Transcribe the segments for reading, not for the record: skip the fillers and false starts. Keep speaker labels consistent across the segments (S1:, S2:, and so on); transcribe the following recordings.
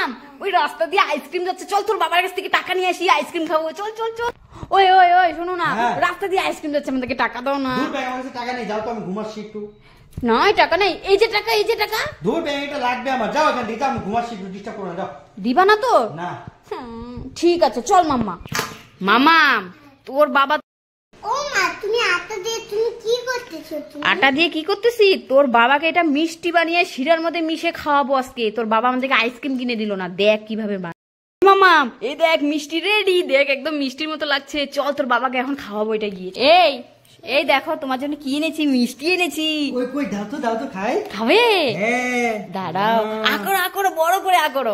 S1: মামাম ওই রাস্তা দিয়ে আইসক্রিম যাচ্ছে, চল তোর বাবার কাছ থেকে টাকা নিয়ে আসি, আইসক্রিম খাবো, চল চল চল। ওই ওই ওই শোনো না, রাস্তা দিয়ে আইসক্রিম যাচ্ছে, আমাদেরকে টাকা দাও না।
S2: দূর ভাই, আমার কাছে টাকা নেই, যাও তো, আমি ঘুমাচ্ছি একটু।
S1: নয় টাকা নেই, এই যে টাকা, এই যে টাকা।
S2: দূর ভাই, এটা লাগবে আমার, যাও এখান থেকে, আমি ঘুমাচ্ছি একটু, ডিস্টার্ব করো না, যাও।
S1: দিবা না তো?
S2: না।
S1: ঠিক আছে চল মাম্মা। মামাম তোর বাবা।
S3: ও মা, তুমি আটা দিয়ে তুমি কি করতেছো?
S1: আটা দিয়ে কি করতেছি? তোর বাবাকে এটা মিষ্টি বানিয়ে শিরার মধ্যে মিশে খাওয়াবো আজকে। তোর বাবা আমাদেরকে আইসক্রিম কিনে দিল না, দেখ কিভাবে মামাম, এই দেখ মিষ্টি রেডি, দেখ একদম মিষ্টির মতো লাগছে। চল তোর বাবাকে এখন খাওয়াবো এটা গিয়ে। এই এই দেখো তোমার জন্য কি এনেছি, মিষ্টি এনেছি।
S2: ওই কই, দাও তো খাই।
S1: খাবে?
S2: হ্যাঁ
S1: দাঁড়াও, আকড়ো আকড়ো, বড় করে আকড়ো।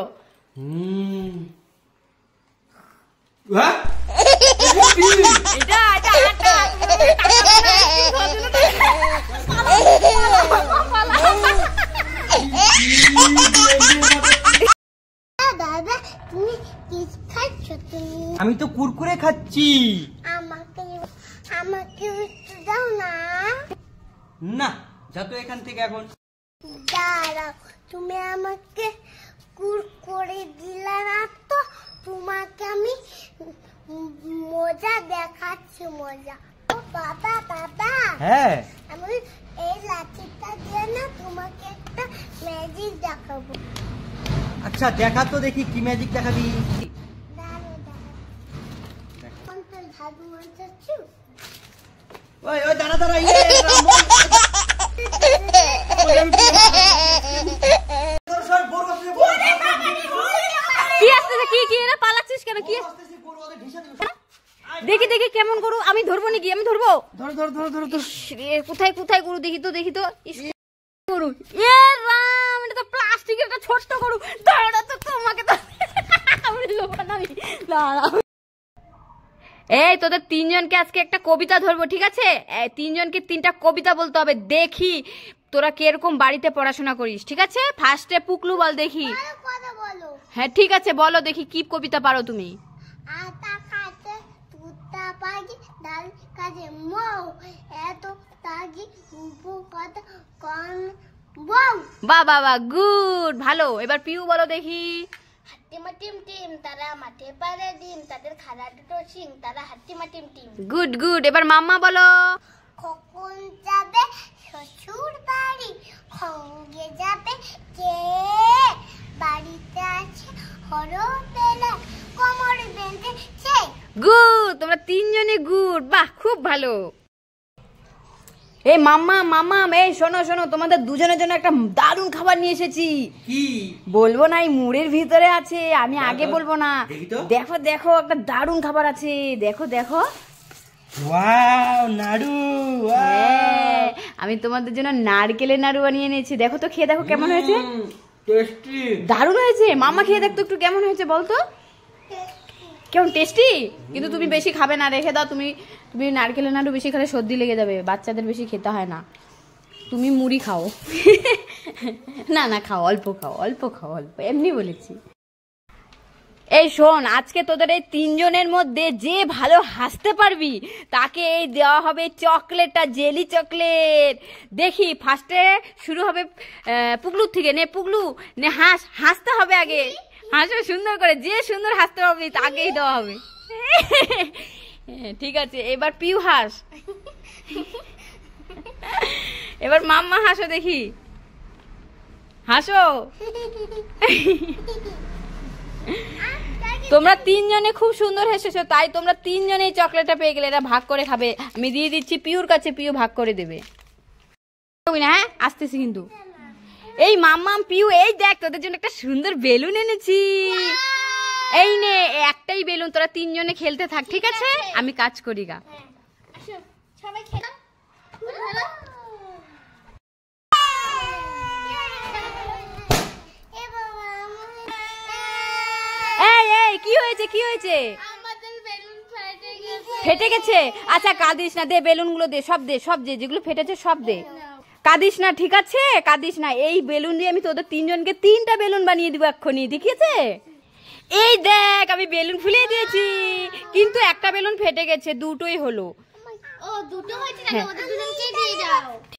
S1: এটা এটা আটা।
S3: দাদা তুমি কি খাচ্ছ? তুমি
S2: আমি তো কুরকুরে খাচ্ছি।
S3: আমাকে আমাকে একটু দাও না।
S2: না, যা তো এখান থেকে এখন।
S3: দাঁড়াও, তুমি আমাকে কুরকুরে দিলে না তো, তোমাকে আমি মজা দেখাচ্ছি, মজা। ও বাবা বাবা,
S2: হ্যাঁ
S3: আমি এই লাঠিটা দিয়ে না তোমাকে একটা ম্যাজিক দেখাবো।
S2: আচ্ছা দেখা তো দেখি, কি ম্যাজিক দেখাবি।
S3: দাঁড়াও দাঁড়াও, কোন তো জাদু মন্ত্রছু।
S2: ওই ওই দাঁড়া দাঁড়া,
S1: কি আসতেছে? কি কি এরা পালাচ্ছিস কেন? কি দেখি দেখি কেমন গরু, আমি ধরবো নাকি? আমি ধরবো।
S2: ধর ধর ধর ধর ধর।
S1: কোথায় কোথায় গরু? দেখি তো দেখি তো। গরু, এ রাম, এটা তো প্লাস্টিকের একটা ছোট্ট গরু। দাঁড়া তো, তোমাকে তো আমি লোকান, আমি দাঁড়াও। এই তোদের তিনজনকে আজকে একটা কবিতা ধরবো, ঠিক আছে? তিনজনকে তিনটা কবিতা বলতে হবে, দেখি তোরা কিরকম বাড়িতে পড়াশোনা করিস, ঠিক আছে? ফার্স্টে পুকলু বল দেখি।
S3: কথা বলো।
S1: হ্যাঁ ঠিক আছে, বলো দেখি কি কবিতা পারো তুমি।
S3: আটা খাতে তুতা পাগি, ডাল কাজে মৌ, এত তাগি উপু কথা কোন বউ।
S1: বাহ বাহ বাহ, গুড, ভালো। এবার পিউ বলো দেখি।
S3: হাট্টিমা টিম টিম, তারা মাঠে পারে ডিম, তাদের খাড়া দুটো শিং, তারা হাট্টিমা টিম টিম।
S1: Good good. এবার মাম্মা বলো।
S3: কখন যাবে শ্বশুর বাড়ি, সঙ্গে যাবে কে, বাড়িতে আছে হরবেলা, কোমর বেঁধেছে।
S1: গুড, তোমরা তিনজনে গুড, বাহ খুব ভালো। এই মাম্মা মাম্মা, এই শোনো শোনো, তোমাদের দুজনের জন্য একটা দারুণ খাবার নিয়ে এসেছি।
S2: কি
S1: বলবো না, এই মুড়ের ভিতরে আছে, আমি আগে বলবো না।
S2: দেখি তো।
S1: দেখো দেখো, একটা দারুণ খাবার আছে, দেখো দেখো।
S2: ওয়াও, নাড়ু।
S1: হ্যাঁ, আমি তোমাদের জন্য নারকেলের নাড়ু বানিয়ে এনেছি, দেখো তো, খেয়ে দেখো কেমন হয়েছে।
S2: টেস্টি,
S1: দারুণ হয়েছে। মাম্মা খেয়ে দেখতো একটু কেমন হয়েছে বলতো, কেমন টেস্টি। কিন্তু তুমি বেশি খাবে না, রেখে দাও। তুমি তুমি নারকেলের নাড়ু বেশি খেলে সর্দি লেগে যাবে, বাচ্চাদের বেশি খেতে হয় না। তুমি মুড়ি খাও। না না, খাও, অল্প খাও, অল্প খাও, অল্প, এমনি বলেছি। এই শোন, আজকে তোদের এই তিনজনের মধ্যে যে ভালো হাসতে পারবি তাকে এই দেওয়া হবে চকলেটটা, জেলি চকলেট। দেখি ফার্স্টে শুরু হবে পুগলুর থেকে। নে পুগলু, নে হাস, হাসতে হবে আগে, হাসো সুন্দর করে, যে সুন্দর হাসতে পারবি তাকেই দেওয়া হবে। ঠিক আছে, এবার পিউ হাস। এবার মাম্মা হাসো দেখি, হাসো। তোমরা তিনজনে খুব সুন্দর হেসেছো, তাই তোমরা তিনজনেই চকলেটটা পেয়ে গেলে। এটা ভাগ করে খাবে, আমি দিয়ে দিচ্ছি পিউর কাছে, পিউ ভাগ করে দেবে। হ্যাঁ আসতেছি কিন্তু। এই মাম্মাম, পিউ, এই দেখ তোদের জন্য একটা সুন্দর বেলুন এনেছি। এই নে, একটাই বেলুন, তোরা তিনজনে খেলতে থাক, ঠিক আছে? আমি কাজ করি গা।
S3: সবাই খেলো।
S1: এই এই কি হয়েছে, কি হয়েছে?
S3: আমাদের বেলুন ফেটে গেছে।
S1: ফেটে গেছে? আচ্ছা কাঁদিস না, দে বেলুনগুলো দে, সব দে, সব দে, যেগুলো ফেটেছে সব দে। কাঁদিস না, ঠিক আছে? কাঁদিস না। এই বেলুন দিয়ে আমি তোদের তিনজনকে তিনটা বেলুন বানিয়ে দিব এক্ষুনি, দেখিয়েছে? এই দেখ, আমি বেলুন ফুলিয়ে দিয়েছি, কিন্তু একটা বেলুন ফেটে গেছে, দুটোই হলো।
S3: ও দুটো হয়েছে, ওদের দুজনকে দিয়ে দাও।